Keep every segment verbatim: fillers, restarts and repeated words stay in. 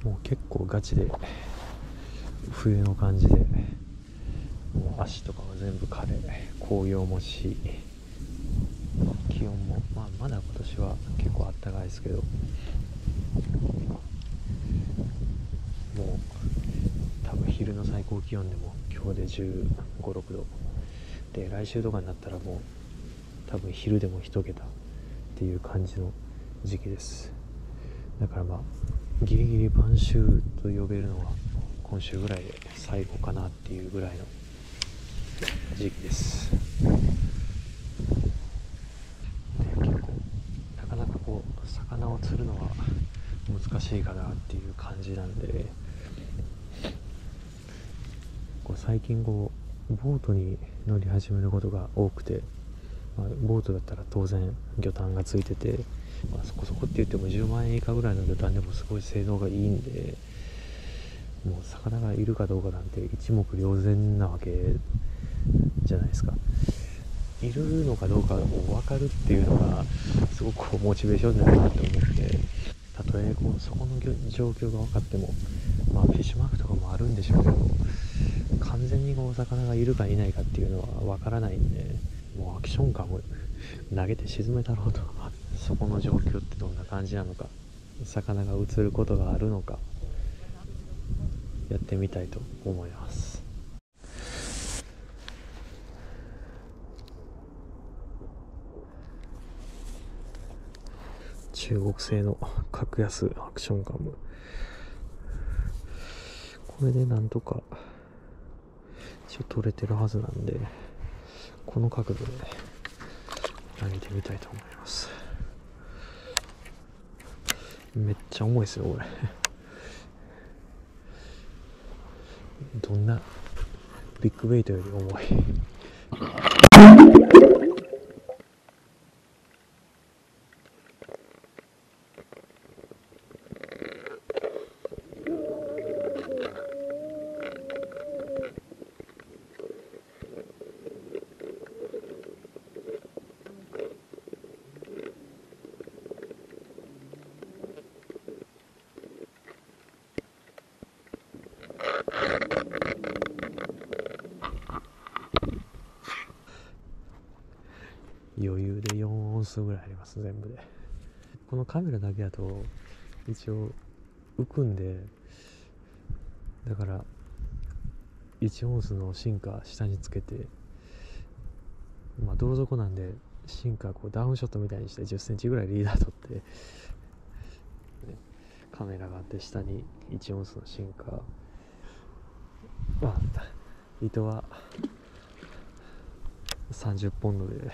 もう結構ガチで冬の感じで、もう足とかは全部枯れ、紅葉もし、気温も、まあ、まだ今年は結構あったかいですけど、もう多分昼の最高気温でも今日でじゅうご、ろくどで、来週とかになったらもう多分昼でも一桁っていう感じの時期です。だからまあギリギリ晩秋と呼べるのは今週ぐらいで最後かなっていうぐらいの時期です。で、結構なかなかこう魚を釣るのは難しいかなっていう感じなんで、こう最近こうボートに乗り始めることが多くて、まあ、ボートだったら当然魚探がついてて、まあ、そこそこって言ってもじゅうまんえん以下ぐらいの魚探でもすごい性能がいいんで、もう魚がいるかどうかなんて一目瞭然なわけじゃないですか。いるのかどうかを分かるっていうのがすごくこうモチベーションになるなと思って、たとえこうそこの状況が分かっても、まあフィッシュマークとかもあるんでしょうけど、完全にこうお魚がいるかいないかっていうのは分からないんで、もうアクションカム投げて沈めたろうと、そこの状況ってどんな感じなのか、魚が映ることがあるのか、やってみたいと思います。中国製の格安アクションカム、これでなんとか一応取れてるはずなんで、この角度で投げてみたいと思います。めっちゃ重いですよこれどんなビッグベイトより重い余裕でよんオンスぐらいあります。全部でこのカメラだけだと一応浮くんで、だからいちオンスのシンカー下につけて、まあ泥底なんでシンカーこうダウンショットみたいにしてじゅっセンチぐらいリーダー取って、ね、カメラがあって下にいちオンスのシンカー、まあ糸はさんじゅっポンドで、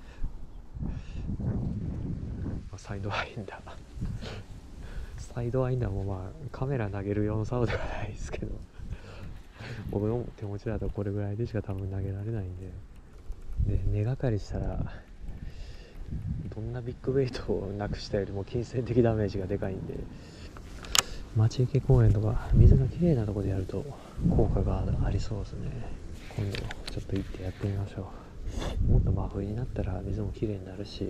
サイドワインダーサイドワインダーもまあカメラ投げる用の竿ではないですけど、僕の手持ちだとこれぐらいでしか多分投げられないんで、で根がかりしたらどんなビッグウェイトをなくしたよりも金銭的ダメージがでかいんで、町池公園とか水がきれいなところでやると効果がありそうですね。今度ちょっと行ってやってみましょう。もっと真冬になったら水もきれいになるし、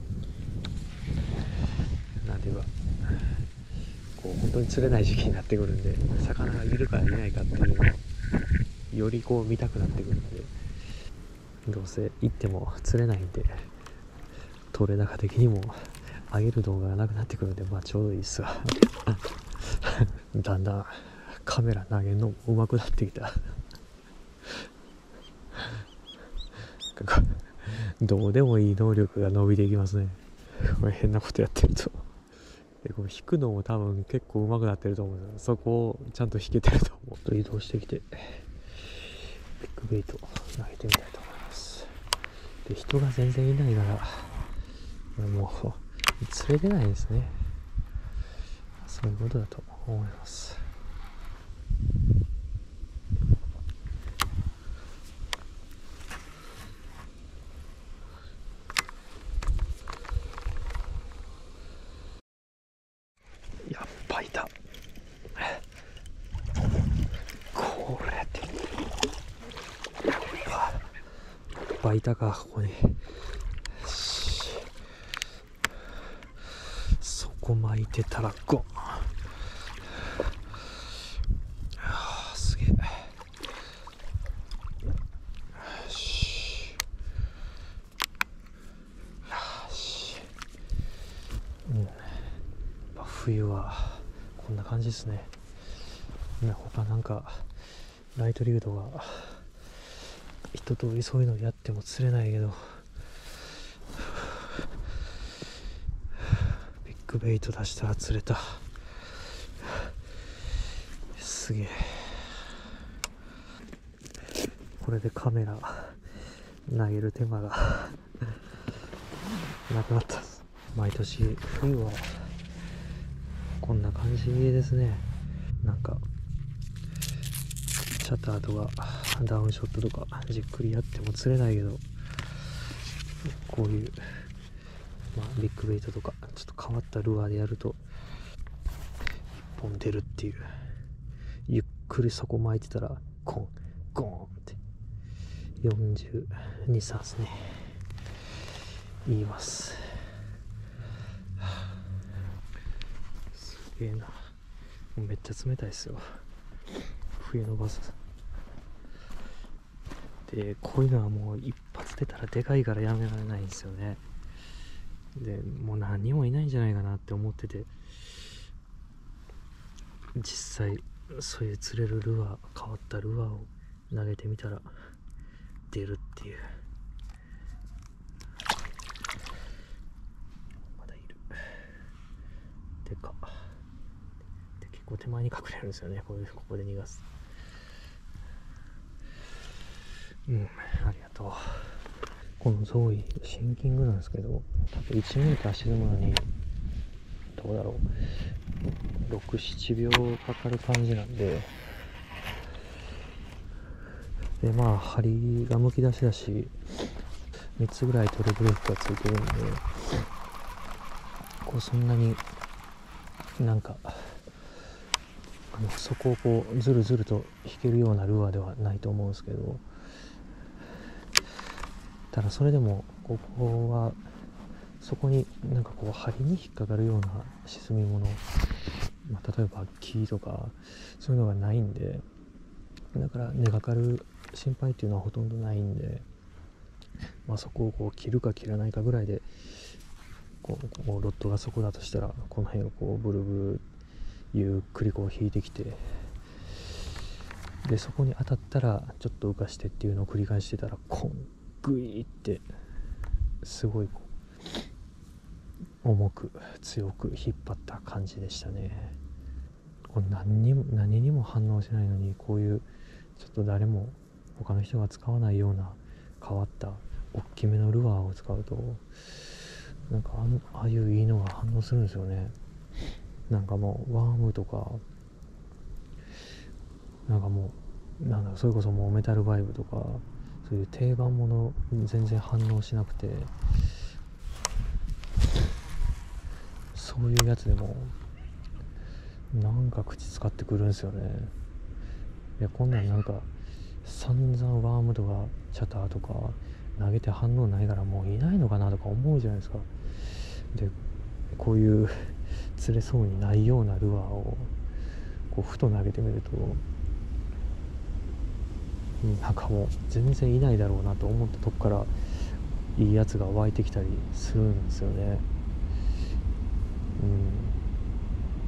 なんていうかこう本当に釣れない時期になってくるんで、魚がいるかいないかっていうのをよりこう見たくなってくるんで、どうせ行っても釣れないんで、撮れ高的にも上げる動画がなくなってくるんで、まあちょうどいいっすわだんだんカメラ投げるのも上手くなってきたどうでもいい能力が伸びていきますねこれ変なことやってると。でこれ引くのも多分結構上手くなってると思うんですよ。そこをちゃんと引けてると思うと、移動してきてビッグベイト投げてみたいと思います。で人が全然いないからもう釣れてないですね。そういうことだと思います。やっぱいた。これってやっぱいたか、ここに。そこ巻いてたらゴン。 冬はこんな感じですね。他なんかライトリードが一通りそういうのやっても釣れないけど、ビッグベイト出したら釣れた。すげえ。これでカメラ投げる手間がなくなったです。毎年冬はこんな感じですね。なんかシャッターとかダウンショットとかじっくりやっても釣れないけど、こういう、まあ、ビッグベイトとかちょっと変わったルアーでやるといっぽん出るっていう。ゆっくりそこ巻いてたらコンゴーンってよんじゅうに、さんですね。言います。すげえな。めっちゃ冷たいですよ、冬のバスで。こういうのはもう一発出たらでかいからやめられないんですよね。でもう何人もいないんじゃないかなって思ってて、実際そういう釣れるルアー、変わったルアーを投げてみたら出るっていう。まだいる。でかで、結構手前に隠れるんですよね、こういうここで逃がす。うん、ありがとう。このゾーイシンキングなんですけど、多分いちメーター沈むのにどうだろう、ろく、ななびょうかかる感じなんで、でまあ針がむき出しだし、みっつぐらいトレブレーキがついてるんで、こうそんなになんかあのそこをこうずるずると引けるようなルアーではないと思うんですけど、ただそれでもここはそこになんかこう針に引っかかるような沈み物、まあ、例えば木とかそういうのがないんで、だから根がかる心配っていうのはほとんどないんで、まあ、そこをこう切るか切らないかぐらいで、こうこうロッドがそこだとしたらこの辺をこうブルブルゆっくりこう引いてきて、でそこに当たったらちょっと浮かしてっていうのを繰り返してたら、コングイーってすごいこう重く強く引っ張った感じでしたね。これ何にも何にも反応しないのに、こういうちょっと誰も他の人が使わないような変わった大きめのルアーを使うと、なんか あ, ああいういいのが反応するんですよね。なんかもうワームとか、なんかもうなんだそれこそもうメタルバイブとか、そういう定番もの全然反応しなくて、そういうやつでもなんか口使ってくるんですよね。いやこんなんなんか散々ワームとかシャターとか投げて反応ないからもういないのかなとか思うじゃないですか。でこういう釣れそうにないようなルアーをこうふと投げてみると、なんかもう全然いないだろうなと思ったとこからいいやつが湧いてきたりするんですよね。うん、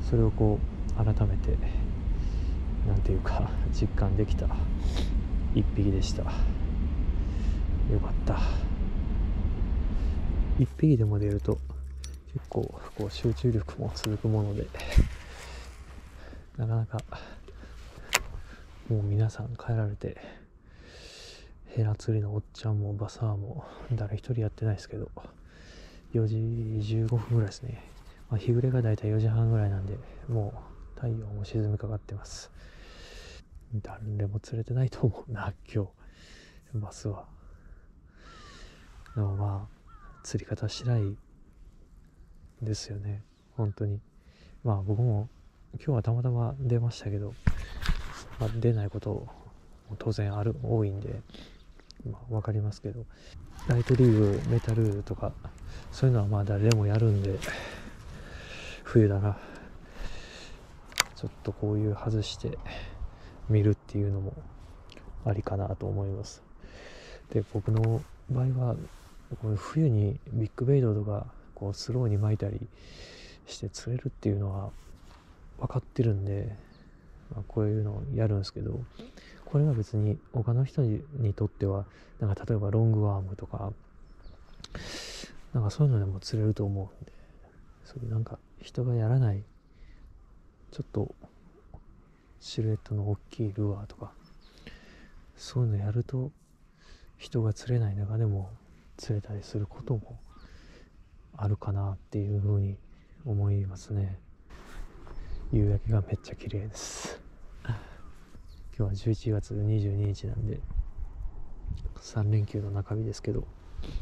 それをこう改めてなんていうか実感できた一匹でした。よかった。一匹でも出ると結構こう集中力も続くもので、なかなかもう皆さん帰られて、ヘラ釣りのおっちゃんもバサーも誰一人やってないですけど、よじじゅうごふんぐらいですね。まあ、日暮れがだいたいよじはんぐらいなんで、もう太陽も沈みかかってます。誰も釣れてないと思うな今日バスは。でもまあ釣り方次第ですよね、本当に。まあ僕も今日はたまたま出ましたけど、まあ、出ないことも当然ある多いんで、まあ、分かりますけど、ライトリーグメタルとかそういうのはまあ誰でもやるんで、冬だなちょっとこういう外して見るっていうのもありかなと思います。で僕の場合はこう冬にビッグベイドとかこうスローに巻いたりして釣れるっていうのは分かってるんで、まあ、こういうのをやるんですけど、これは別に他の人にとってはなんか例えばロングワームとかなんかそういうのでも釣れると思うんで、そういうなんか人がやらないちょっとシルエットの大きいルアーとかそういうのやると人が釣れない中でも釣れたりすることもあるかなっていうふうに思いますね。夕焼けがめっちゃ綺麗です。今日はじゅういちがつにじゅうににちなんでさんれんきゅうの中日ですけど、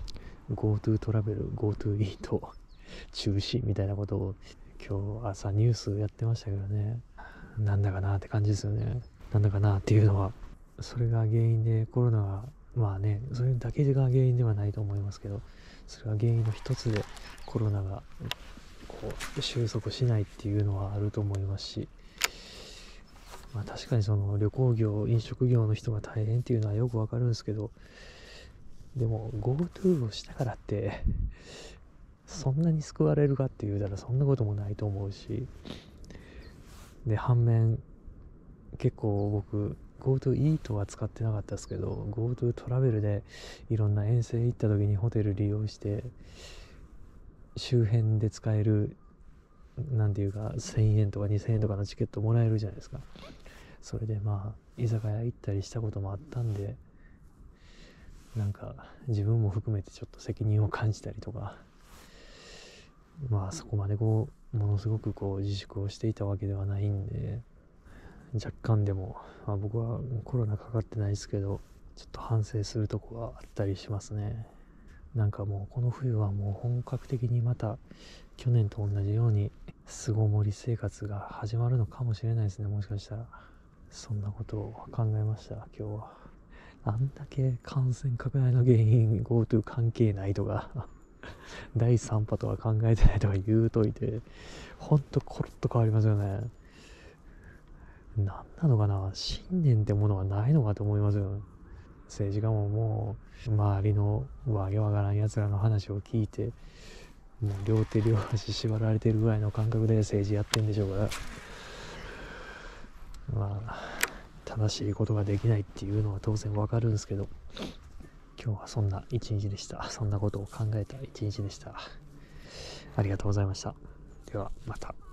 GoTo トラベル GoTo イート中止みたいなことを今日朝ニュースやってましたけどね、なんだかなって感じですよね。なんだかなっていうのは、それが原因でコロナがまあね、それだけが原因ではないと思いますけど、それが原因の一つでコロナがこう収束しないっていうのはあると思いますし、まあ確かにその旅行業飲食業の人が大変っていうのはよくわかるんですけど、でも GoTo をしたからってそんなに救われるかって言うたらそんなこともないと思うし、で反面結構僕 GoTo イートは使ってなかったですけど GoTo トラベルでいろんな遠征行った時にホテル利用して周辺で使えるなんていうかせんえんとかにせんえんとかのチケットもらえるじゃないですか。それでまあ居酒屋行ったりしたこともあったんで、なんか自分も含めてちょっと責任を感じたりとか、まあそこまでこうものすごくこう自粛をしていたわけではないんで、若干でも、まあ、僕はコロナかかってないですけどちょっと反省するとこはあったりしますね。なんかもうこの冬はもう本格的にまた去年と同じように巣ごもり生活が始まるのかもしれないですね。もしかしたらそんなことを考えました今日は。あんだけ感染拡大の原因 GoTo 関係ないとかだいさん波とは考えてないとか言うといて、ほんとコロッと変わりますよね。何なのかな、信念ってものはないのかと思いますよ。政治家ももう周りのわけわからんやつらの話を聞いて、もう両手両足縛られてるぐらいの感覚で政治やってんでしょうから、まあ正しいことができないっていうのは当然わかるんですけど、今日はそんな一日でした。そんなことを考えた一日でした。ありがとうございました。ではまた。